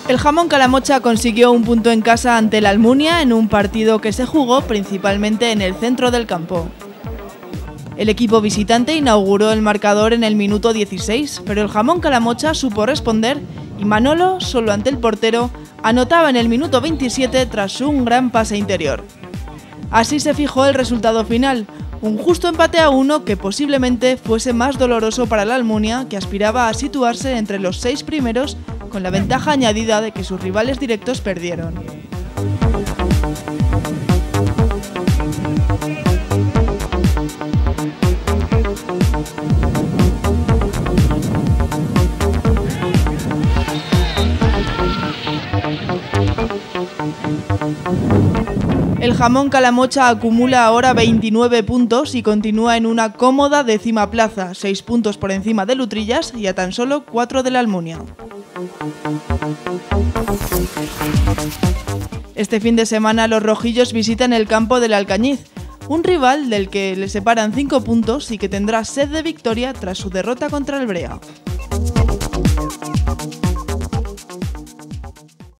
El Jamón Calamocha consiguió un punto en casa ante el Almunia en un partido que se jugó principalmente en el centro del campo. El equipo visitante inauguró el marcador en el minuto 16, pero el Jamón Calamocha supo responder y Manolo, solo ante el portero, anotaba en el minuto 27 tras un gran pase interior. Así se fijó el resultado final, un justo empate a 1 que posiblemente fuese más doloroso para el Almunia, que aspiraba a situarse entre los 6 primeros con la ventaja añadida de que sus rivales directos perdieron. El Jamón Calamocha acumula ahora 29 puntos y continúa en una cómoda décima plaza, 6 puntos por encima de Lutrillas y a tan solo 4 de la Almunia. Este fin de semana los rojillos visitan el campo del Alcañiz, un rival del que le separan 5 puntos y que tendrá sed de victoria tras su derrota contra el Brea.